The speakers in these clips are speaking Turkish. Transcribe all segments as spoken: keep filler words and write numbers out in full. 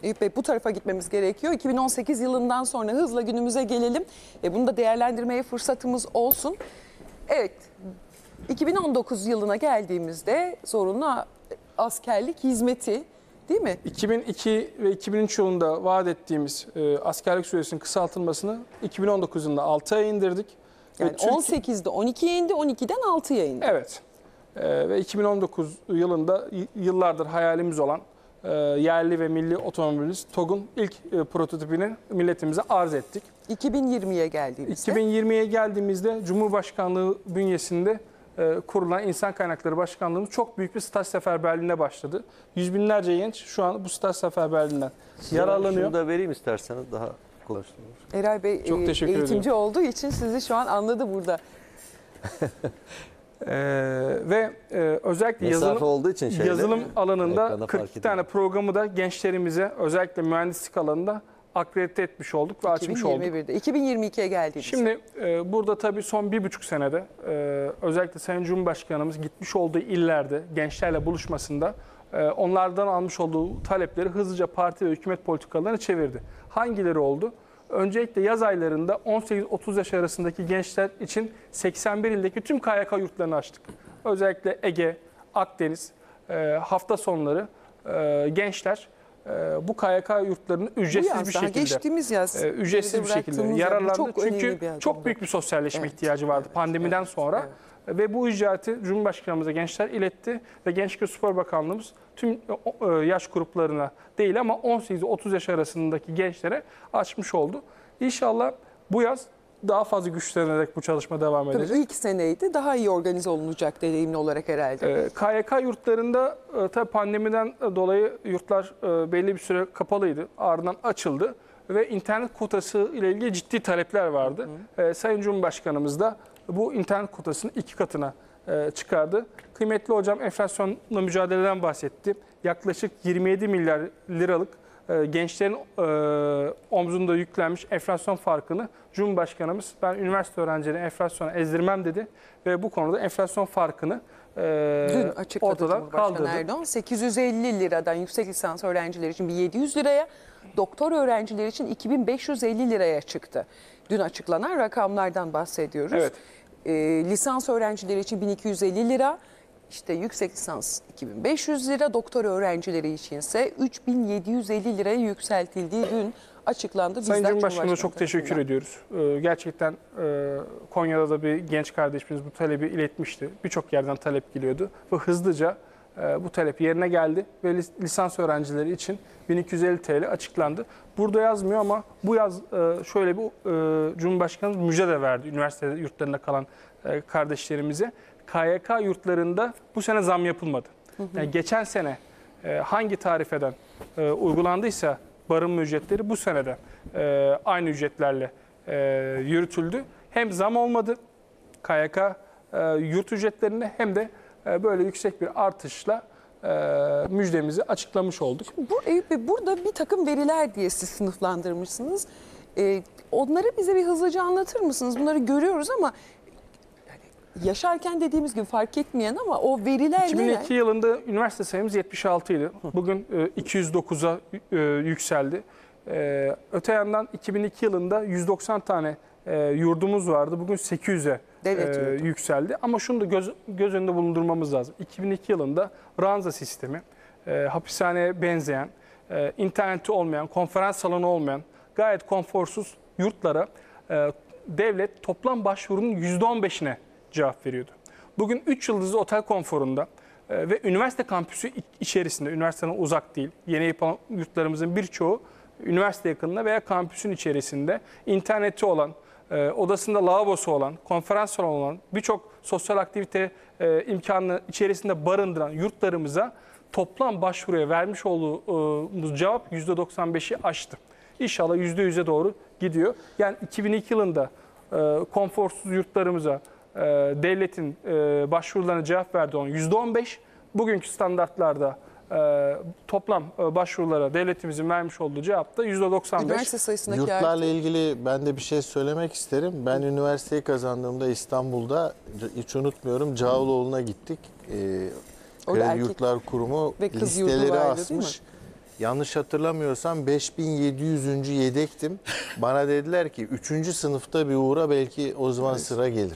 Eyüp Bey, bu tarafa gitmemiz gerekiyor. iki bin on sekiz yılından sonra hızla günümüze gelelim. E, bunu da değerlendirmeye fırsatımız olsun. Evet, iki bin on dokuz yılına geldiğimizde zorunlu askerlik hizmeti, değil mi? iki bin iki ve iki bin üç yılında vaat ettiğimiz e, askerlik süresinin kısaltılmasını iki bin on dokuz yılında altı aya indirdik. Yani Türkiye, on sekizde on ikiye indi, on ikiden altıya indi. Evet. E, ve iki bin on dokuz yılında yıllardır hayalimiz olan e, yerli ve milli otomobilimiz TOG'un ilk e, prototipini milletimize arz ettik. iki bin yirmiye geldiğimizde? iki bin yirmiye geldiğimizde Cumhurbaşkanlığı bünyesinde e, kurulan İnsan Kaynakları Başkanlığımız çok büyük bir staj seferberliğine başladı. Yüz binlerce genç şu an bu staj seferberliğinden yararlanıyor. Şunu da vereyim isterseniz, daha konuşturulur. Eray Bey Çok e, teşekkür eğitimci ederim. olduğu için sizi şu an anladı burada. Ee, ve e, özellikle Mesafe yazılım, olduğu için şeyde, yazılım alanında ekranda kırk fark iki ediyor. tane programı da gençlerimize özellikle mühendislik alanında akredite etmiş olduk ve açmış olduk. iki bin yirmi birde, iki bin yirmi ikiye geldiğimizde. Şimdi e, burada tabii son bir buçuk senede e, özellikle Sayın Cumhurbaşkanımız gitmiş olduğu illerde gençlerle buluşmasında e, onlardan almış olduğu talepleri hızlıca parti ve hükümet politikalarına çevirdi. Hangileri oldu? Öncelikle yaz aylarında on sekiz otuz yaş arasındaki gençler için seksen bir ildeki tüm K Y K yurtlarını açtık. Özellikle Ege, Akdeniz, e, hafta sonları e, gençler e, bu K Y K yurtlarını ücretsiz yaz, bir daha şekilde geçtiğimiz yaz e, ücretsiz bir şekilde bıraktığımız yer, bu yararlandı. çok önemli Çünkü bir adım çok bu. büyük bir sosyalleşme Evet. ihtiyacı vardı Evet, pandemiden evet, sonra. evet. Ve bu icraatı Cumhurbaşkanımıza gençler iletti ve Gençlik ve Spor Bakanlığımız tüm e, yaş gruplarına değil ama on sekiz otuz yaş arasındaki gençlere açmış oldu. İnşallah bu yaz daha fazla güçlenerek bu çalışma devam edecek. Tabii ilk seneydi, daha iyi organize olunacak deneyimli olarak herhalde. Ee, K Y K yurtlarında e, tabii pandemiden dolayı yurtlar e, belli bir süre kapalıydı. Ardından açıldı ve internet kotası ile ilgili ciddi talepler vardı. Hı hı. Ee, Sayın Cumhurbaşkanımız da bu internet kotasını iki katına e, çıkardı. Kıymetli hocam enflasyonla mücadeleden bahsetti. Yaklaşık yirmi yedi milyar liralık e, gençlerin e, omzunda yüklenmiş enflasyon farkını Cumhurbaşkanımız ben üniversite öğrencilerine enflasyona ezdirmem dedi ve bu konuda enflasyon farkını e, Dün açıkladı ortadan Cumhurbaşkanı kaldırdı. Erdoğan. sekiz yüz elli liradan yüksek lisans öğrencileri için bir yedi yüz liraya, doktor öğrencileri için iki bin beş yüz elli liraya çıktı. Dün açıklanan rakamlardan bahsediyoruz. Evet. E, lisans öğrencileri için bin iki yüz elli lira, işte yüksek lisans iki bin beş yüz lira, doktor öğrencileri için ise üç bin yedi yüz elli liraya yükseltildiği dün açıklandı. Sayın Bizzat Cumhurbaşkanımıza çok Cumhurbaşkanı teşekkür tarafından. ediyoruz. Ee, gerçekten e, Konya'da da bir genç kardeşimiz bu talebi iletmişti. Birçok yerden talep geliyordu ve hızlıca e, bu talep yerine geldi ve lis- lisans öğrencileri için bin iki yüz elli TL açıklandı. Burada yazmıyor ama bu yaz e, şöyle bir e, Cumhurbaşkanımız müjde de verdi üniversite yurtlarında kalan e, kardeşlerimize. K Y K yurtlarında bu sene zam yapılmadı. Hı hı. Yani geçen sene e, hangi tarifeden e, uygulandıysa barınma ücretleri bu senede e, aynı ücretlerle e, yürütüldü. Hem zam olmadı K Y K e, yurt ücretlerinde hem de e, böyle yüksek bir artışla e, müjdemizi açıklamış olduk. Bu Eyüp Bey, burada bir takım veriler diye siz sınıflandırmışsınız. Ee, onları bize bir hızlıca anlatır mısınız? Bunları görüyoruz ama yani yaşarken dediğimiz gibi fark etmeyen ama o veriler iki bin neler? iki yılında üniversite sayımız yetmiş altı idi. Bugün e, iki yüz dokuza e, yükseldi. E, öte yandan iki bin iki yılında yüz doksan tane e, yurdumuz vardı. Bugün sekiz yüze Devlet e, yurdu. yükseldi. Ama şunu da göz, göz önünde bulundurmamız lazım. iki bin iki yılında ranza sistemi, e, hapishaneye benzeyen, e, interneti olmayan, konferans salonu olmayan gayet konforsuz yurtlara e, devlet toplam başvurunun yüzde on beşine cevap veriyordu. Bugün üç yıldızlı otel konforunda e, ve üniversite kampüsü içerisinde, üniversiteden uzak değil, yeni yapılan yurtlarımızın birçoğu üniversite yakınında veya kampüsün içerisinde interneti olan, e, odasında lavabosu olan, konferans salonu olan, birçok sosyal aktivite e, imkanını içerisinde barındıran yurtlarımıza toplam başvuruya vermiş olduğumuz cevap yüzde doksan beşi aştı. İnşallah yüzde yüze doğru gidiyor. Yani iki bin iki yılında e, konforsuz yurtlarımıza e, devletin e, başvurularına cevap verdiği olan yüzde on beş, bugünkü standartlarda e, toplam e, başvurulara devletimizin vermiş olduğu cevap da yüzde doksan beş. Üniversite sayısındaki Yurtlarla artış. ilgili ben de bir şey söylemek isterim. Ben üniversiteyi kazandığımda İstanbul'da hiç unutmuyorum Cağaloğlu'na gittik. Ee, Orada Kredi erkek Yurtlar Kurumu ve kız yurdu listeleri vardı, değil asmış. yanlış hatırlamıyorsam beş bin yedi yüzüncü yedektim. Bana dediler ki üçüncü sınıfta bir uğra, belki o zaman sıra gelir.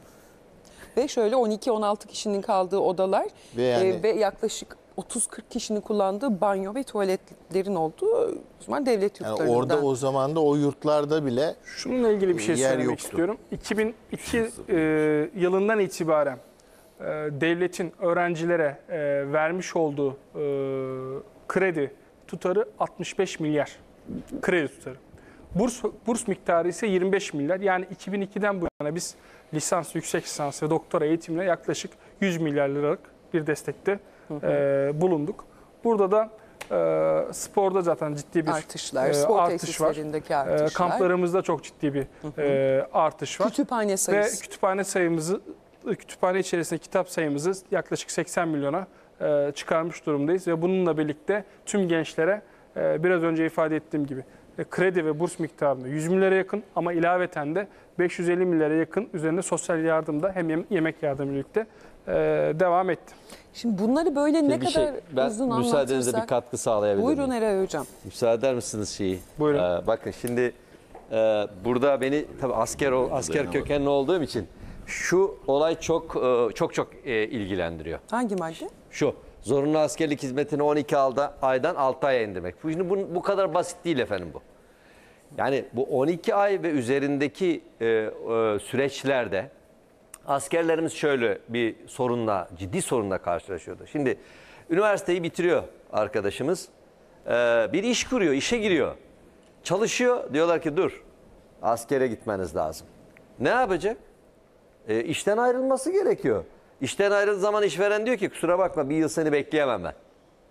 Ve şöyle on iki on altı kişinin kaldığı odalar Ve yani- e, ve yaklaşık otuz kırk kişinin kullandığı banyo ve tuvaletlerin olduğu o zaman devlet Yani yurtlarından. orada o zaman da o yurtlarda bile Şununla ilgili bir şey yer söylemek yoktu. istiyorum. iki bin iki e, yılından itibaren e, devletin öğrencilere e, vermiş olduğu e, kredi tutarı altmış beş milyar. Kredi tutarı. Burs burs miktarı ise yirmi beş milyar. Yani iki bin ikiden bu yana biz lisans, yüksek lisans ve doktora eğitimine yaklaşık yüz milyar liralık bir destekte e, bulunduk. Burada da e, sporda zaten ciddi bir Artışlar, e, spor artış var. tesislerindeki E, artışlar. kamplarımızda çok ciddi bir e, artış var. Kütüphane Ve sayısı. kütüphane sayımızı, kütüphane içerisinde kitap sayımızı yaklaşık seksen milyona e, çıkarmış durumdayız. Ve bununla birlikte tüm gençlere e, biraz önce ifade ettiğim gibi e, kredi ve burs miktarında yüz milyara yakın, ama ilaveten de beş yüz elli milyara yakın üzerinde sosyal yardım da hem yem- yemek yardımı birlikte e, devam etti. Şimdi bunları böyle ne Bir kadar şey, ben uzun müsaadenizle anlatırsak. bir katkı sağlayabilirim. Buyurun Eray Hocam. Müsaade eder misiniz şeyi? Buyurun. Ee, bakın şimdi e, burada beni tabii asker ol- asker kökenli olduğum için şu olay çok e, çok çok e, ilgilendiriyor. Hangi madde? Şu zorunlu askerlik hizmetini on iki alda, aydan altı aya indirmek. Bu, şimdi bu, bu kadar basit değil efendim bu. Yani bu on iki ay ve üzerindeki e, e, süreçlerde askerlerimiz şöyle bir sorunla, ciddi sorunla karşılaşıyordu. Şimdi üniversiteyi bitiriyor arkadaşımız. Ee, bir iş kuruyor, işe giriyor. Çalışıyor, diyorlar ki dur, askere gitmeniz lazım. Ne yapacak? E, işten ayrılması gerekiyor. İşten ayrıldığı zaman işveren diyor ki kusura bakma, bir yıl seni bekleyemem ben.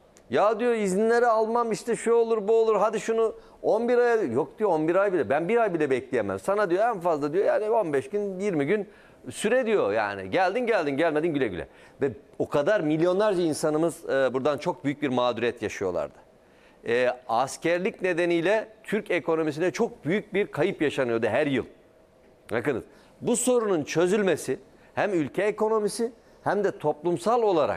Ya diyor izinleri almam, işte şu olur bu olur, hadi şunu on bir aya, yok diyor on bir ay bile, ben bir ay bile bekleyemem. Sana diyor en fazla diyor yani on beş gün yirmi gün süre diyor yani. Geldin geldin, gelmedin güle güle. Ve o kadar milyonlarca insanımız e, buradan çok büyük bir mağduriyet yaşıyorlardı. E, askerlik nedeniyle Türk ekonomisine çok büyük bir kayıp yaşanıyordu her yıl. Bakınız, bu sorunun çözülmesi hem ülke ekonomisi hem de toplumsal olarak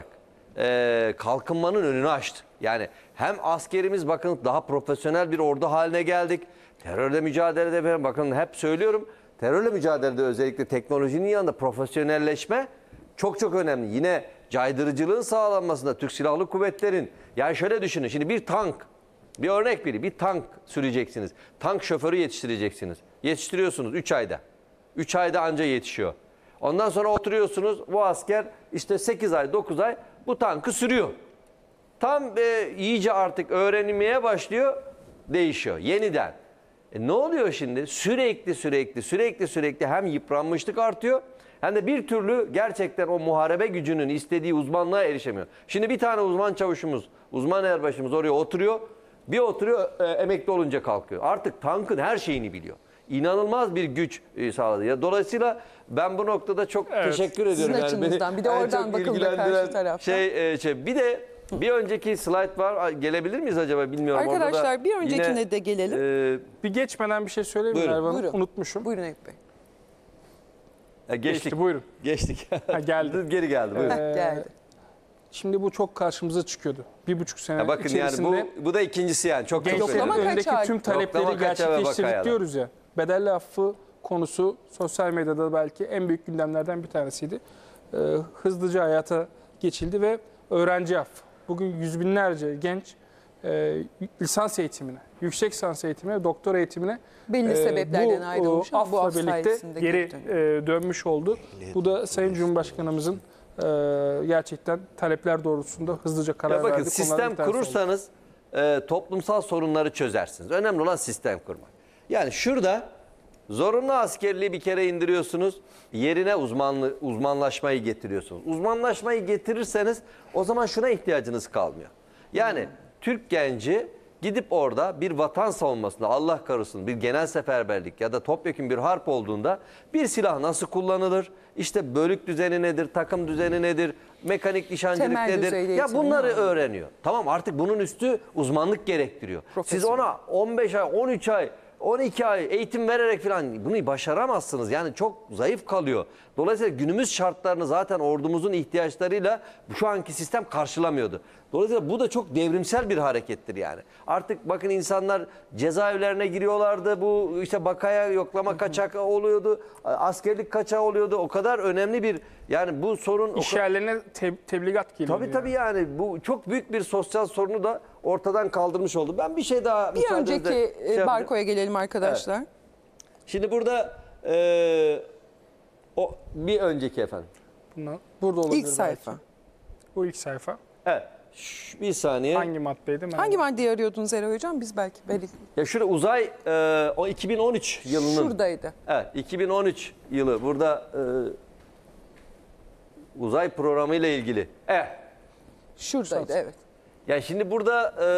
e, kalkınmanın önünü açtı. Yani hem askerimiz, bakın daha profesyonel bir ordu haline geldik. Terörle mücadelede, bakın hep söylüyorum, terörle mücadelede özellikle teknolojinin yanında profesyonelleşme çok çok önemli. Yine caydırıcılığın sağlanmasında Türk Silahlı Kuvvetleri'nin, yani şöyle düşünün, şimdi bir tank, bir örnek biri, bir tank süreceksiniz. Tank şoförü yetiştireceksiniz. Yetiştiriyorsunuz üç ayda. üç ayda anca yetişiyor. Ondan sonra oturuyorsunuz, bu asker işte sekiz ay dokuz ay bu tankı sürüyor. Tam e, iyice artık öğrenmeye başlıyor, değişiyor yeniden. E, ne oluyor şimdi? Sürekli sürekli sürekli sürekli hem yıpranmışlık artıyor hem de bir türlü gerçekten o muharebe gücünün istediği uzmanlığa erişemiyor. Şimdi bir tane uzman çavuşumuz, uzman erbaşımız oraya oturuyor. Bir oturuyor, e, emekli olunca kalkıyor. Artık tankın her şeyini biliyor. İnanılmaz bir güç e, sağladı. Ya, dolayısıyla ben bu noktada çok Evet. teşekkür ediyorum. Sizin açınızdan. Bir de en oradan çok bakıldı ilgilendiren karşı taraftan. Şey, e, şey, bir de bir önceki slide var. Gelebilir miyiz acaba bilmiyorum. Orada da Arkadaşlar bir öncekine yine, de gelelim. e, Bir geçmeden bir şey söyleyeyim mi Buyurun. Merve Hanım? Buyurun. Unutmuşum. Buyurun Eyüp Bey. e, geçtik. Geçti, buyurun. Geçtik. Ha, geldi. Geri geldi. Buyurun. Ee, Geldi. Şimdi bu çok karşımıza çıkıyordu. Bir buçuk sene Ya bakın yani içerisinde bu bu da ikincisi yani çok çok gençlerin Yoklama önemli. kaç önündeki ay? tüm talepleri Yoklama kaç ay ve gerçekleştirdik bakayalar. diyoruz ya. Bedelli affı konusu sosyal medyada belki en büyük gündemlerden bir tanesiydi. Ee, hızlıca hayata geçildi ve öğrenci affı. Bugün yüz binlerce genç e, lisans eğitimine, yüksek lisans eğitimine, doktora eğitimine Belli e, sebeplerden bu, ayrılmış ama bu affla af birlikte sayesinde geri geri dönüyor. e, dönmüş oldu. Bu da Sayın Cumhurbaşkanımızın e, gerçekten talepler doğrultusunda hızlıca karar Ya bakın, verdiği konulardan sistem bir tanesi oldu. kurursanız e, toplumsal sorunları çözersiniz. Önemli olan sistem kurmak. Yani şurada zorunlu askerliği bir kere indiriyorsunuz. Yerine uzmanlı, uzmanlaşmayı getiriyorsunuz. Uzmanlaşmayı getirirseniz o zaman şuna ihtiyacınız kalmıyor. Yani Türk genci gidip orada bir vatan savunmasında, Allah korusun bir genel seferberlik ya da topyekun bir harp olduğunda bir silah nasıl kullanılır? İşte bölük düzeni nedir, takım düzeni nedir, mekanik nişancılık Temel nedir? düzeyde Ya eğitimini bunları alıyor. öğreniyor. Tamam, artık bunun üstü uzmanlık gerektiriyor. Siz Profesyonel. ona on beş ay, on üç ay, on iki ay eğitim vererek falan bunu başaramazsınız. Yani çok zayıf kalıyor. Dolayısıyla günümüz şartlarını zaten ordumuzun ihtiyaçlarıyla şu anki sistem karşılamıyordu. Dolayısıyla bu da çok devrimsel bir harekettir yani. Artık bakın insanlar cezaevlerine giriyorlardı. Bu işte bakaya yoklama kaçak oluyordu. Askerlik kaçağı oluyordu. O kadar önemli bir yani bu sorun... İş yerlerine te- tebligat geliyor. Tabii tabii yani bu çok büyük bir sosyal sorunu da ortadan kaldırmış oldu. Ben bir şey daha... Bir müsaadenizle önceki şey e, yapacağım. barkoya gelelim arkadaşlar. Şimdi burada e, o bir önceki efendim. Bunlar, burada olabilir İlk sayfa. belki. Bu ilk sayfa. Evet. Şş, bir saniye. Hangi maddeydi? Ben Hangi maddeyi arıyordunuz Eray Hocam? Biz belki. belki. Ya şurada uzay e, o iki bin on üç yılının. Şuradaydı. Evet, iki bin on üç yılı burada e, uzay programı ile ilgili. Evet. Şuradaydı evet. Yani şimdi burada e,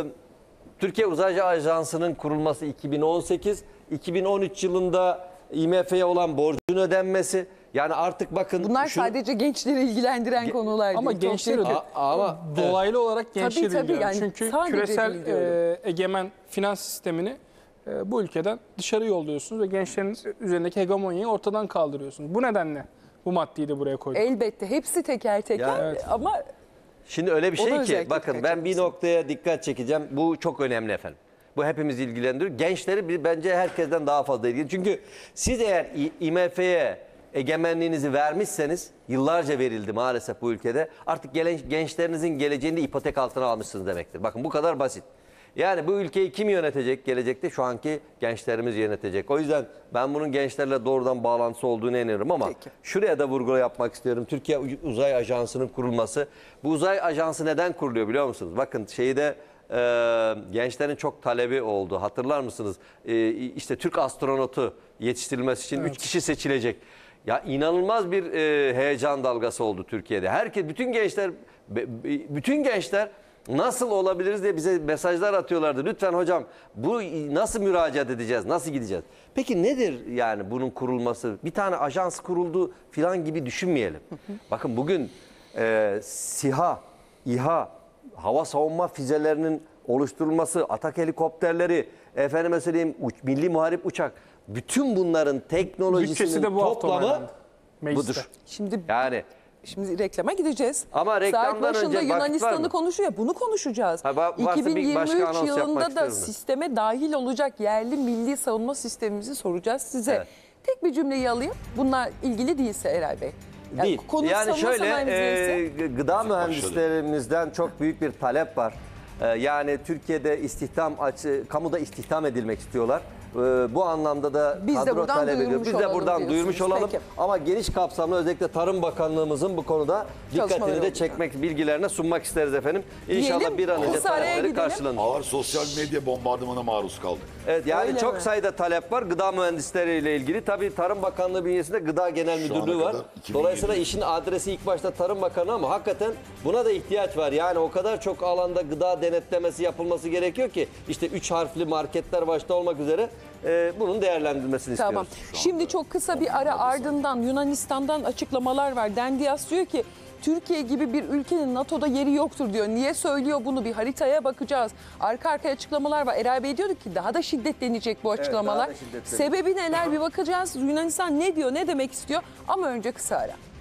Türkiye Uzaycı Ajansı'nın kurulması iki bin on sekiz, iki bin on üç yılında I M F'ye olan borcun ödenmesi. Yani artık bakın Bunlar şu- sadece gençleri ilgilendiren konular Ama değil. Çok gençleri de ciddi. A- ama dolaylı olarak gençleri tabii, ilgilendiriyor. yani Çünkü sadece küresel değil diyorum. e, egemen finans sistemini e, bu ülkeden dışarı yolluyorsunuz ve gençlerin üzerindeki hegemonyayı ortadan kaldırıyorsunuz. Bu nedenle bu maddeyi de buraya koyduk. Elbette hepsi teker teker Ya, evet. ama Şimdi öyle bir O da şey ki özellikle bakın dikkat ben bir çekmesi. noktaya dikkat çekeceğim. Bu çok önemli efendim. Bu hepimizi ilgilendiriyor. Gençleri bir- bence herkesten daha fazla ilgilendiriyor. Çünkü siz eğer İ- I M F'ye egemenliğinizi vermişseniz, yıllarca verildi maalesef bu ülkede, artık gelen, gençlerinizin geleceğini de ipotek altına almışsınız demektir. Bakın bu kadar basit. Yani bu ülkeyi kim yönetecek gelecekte? Şu anki gençlerimiz yönetecek. O yüzden ben bunun gençlerle doğrudan bağlantısı olduğunu inanıyorum ama Peki. şuraya da vurgu yapmak istiyorum. Türkiye Uzay Ajansı'nın kurulması. Bu uzay ajansı neden kuruluyor biliyor musunuz? Bakın şeyde e, gençlerin çok talebi oldu. Hatırlar mısınız? E, işte Türk astronotu yetiştirilmesi için üç kişi seçilecek. Ya inanılmaz bir e, heyecan dalgası oldu Türkiye'de. Herkes, bütün gençler, be- be- bütün gençler nasıl olabiliriz diye bize mesajlar atıyorlardı. Lütfen hocam bu nasıl müracaat edeceğiz, nasıl gideceğiz? Peki nedir yani bunun kurulması? Bir tane ajans kuruldu filan gibi düşünmeyelim. Bakın bugün e, SİHA, İHA, hava savunma füzelerinin oluşturulması, atak helikopterleri, efendime söyleyeyim uç, milli muharip uçak, bütün bunların teknolojisinin Bütçesi de bu hafta toplamı onaylandı. Mecliste. budur. şimdi Yani şimdi reklama gideceğiz. Ama reklamdan Saat başında önce vakit var Yunanistan'ı mı? konuşuyor. Bunu konuşacağız. Ha, va- varsa bir başka iki bin anons yirmi üç yapmak yılında da istiyorum ben. sisteme dahil olacak yerli milli savunma sistemimizi soracağız size. Evet. Tek bir cümleyi alayım. Bununla ilgili değilse Eray Bey. Yani Değil. konu Yani savunma şöyle sanayimize e, ise- gıda mühendislerimizden çok büyük bir talep var. E, yani Türkiye'de istihdam açı, kamuda istihdam edilmek istiyorlar. E, bu anlamda da Biz de kadro buradan talep ediyor. duyurmuş Biz de olalım buradan diyorsunuz. duyurmuş olalım. Peki. Ama geniş kapsamlı özellikle Tarım Bakanlığımızın bu konuda dikkatini Çalışmaları de olacak. çekmek, bilgilerine sunmak isteriz efendim. İnşallah Diyelim, bir an önce kısa araya talepleri gidelim. karşılanır. Ağır sosyal medya bombardımana maruz kaldık. Evet yani Öyle çok mi? sayıda talep var gıda mühendisleriyle ilgili. Tabii Tarım Bakanlığı bünyesinde Gıda Genel Şu ana Müdürlüğü var. kadar iki bin Dolayısıyla yedi. işin adresi ilk başta Tarım Bakanı ama hakikaten buna da ihtiyaç var. Yani o kadar çok alanda gıda denetlemesi yapılması gerekiyor ki işte üç harfli marketler başta olmak üzere e, bunun değerlendirilmesini Tamam. istiyoruz. Şimdi çok kısa bir ara ardından Yunanistan'dan açıklamalar var. Dendias diyor ki Türkiye gibi bir ülkenin NATO'da yeri yoktur diyor. Niye söylüyor bunu? Bir haritaya bakacağız. Arka arkaya açıklamalar var. Eray Bey diyordu ki daha da şiddetlenecek bu açıklamalar. daha da şiddetlenecek. Sebebi neler bir bakacağız. Yunanistan ne diyor, ne demek istiyor? Ama önce kısa ara.